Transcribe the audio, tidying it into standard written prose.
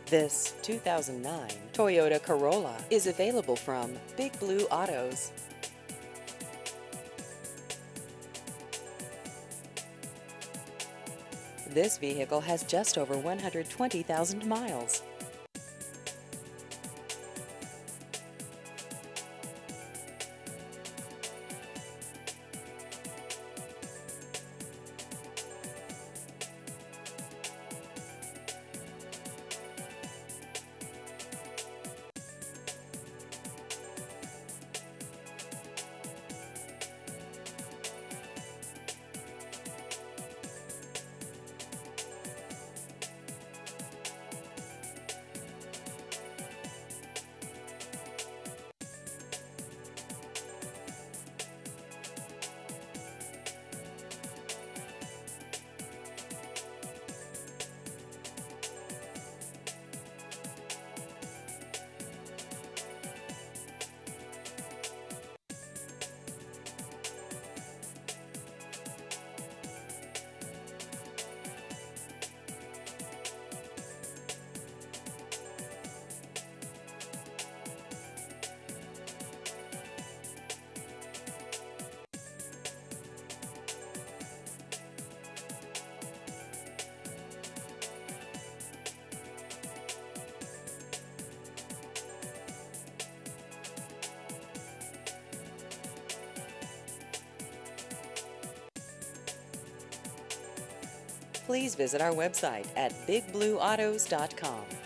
This 2009 Toyota Corolla is available from Big Blue Autos. This vehicle has just over 120,000 miles. Please visit our website at bigblueautos.com.